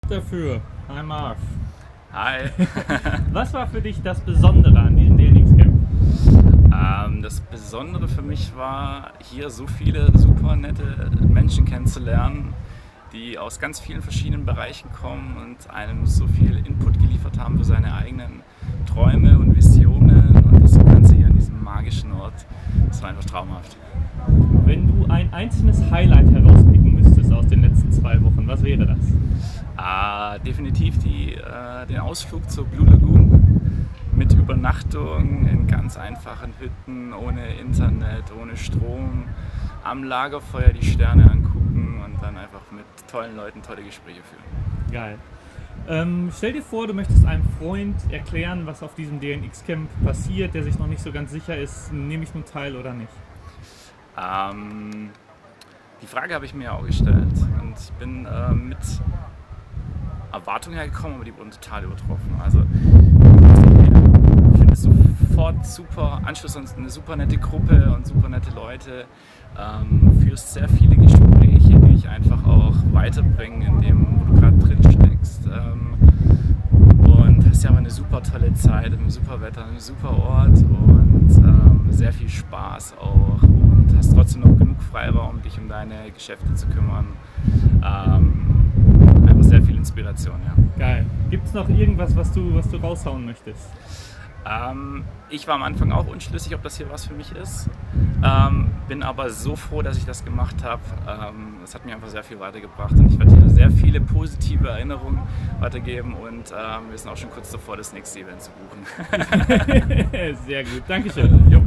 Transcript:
Dafür. Hi Marv. Hi. Was war für dich das Besondere an diesem DNX-Camp? Das Besondere für mich war, hier so viele super nette Menschen kennenzulernen, die aus ganz vielen verschiedenen Bereichen kommen und einem so viel Input geliefert haben für seine eigenen Träume und Visionen und das Ganze hier an diesem magischen Ort. Das war einfach traumhaft. Wenn du ein einzelnes Highlight herauspicken müsstest aus den letzten 2 Wochen, was wäre das? Definitiv den Ausflug zur Blue Lagoon mit Übernachtung in ganz einfachen Hütten, ohne Internet, ohne Strom, am Lagerfeuer die Sterne angucken und dann einfach mit tollen Leuten tolle Gespräche führen. Geil. Stell dir vor, du möchtest einem Freund erklären, was auf diesem DNX-Camp passiert, der sich noch nicht so ganz sicher ist, nehme ich nun teil oder nicht? Die Frage habe ich mir auch gestellt und ich bin mit Erwartungen hergekommen, aber die wurden total übertroffen. Also ich finde es sofort super Anschluss an eine super nette Gruppe und super nette Leute. Führst sehr viele Gespräche, die dich einfach auch weiterbringen in dem, wo du gerade drin steckst. Und hast ja aber eine super tolle Zeit, im super Wetter, einem super Ort und sehr viel Spaß auch. Und hast trotzdem noch genug Freiraum, dich um deine Geschäfte zu kümmern. Einfach sehr viel Inspiration, ja. Geil. Gibt es noch irgendwas, was du raushauen möchtest? Ich war am Anfang auch unschlüssig, ob das hier was für mich ist. Bin aber so froh, dass ich das gemacht habe. Das hat mir einfach sehr viel weitergebracht und ich werde hier sehr viele positive Erinnerungen weitergeben und wir sind auch schon kurz davor, das nächste Event zu buchen. Sehr gut, Dankeschön. Jo.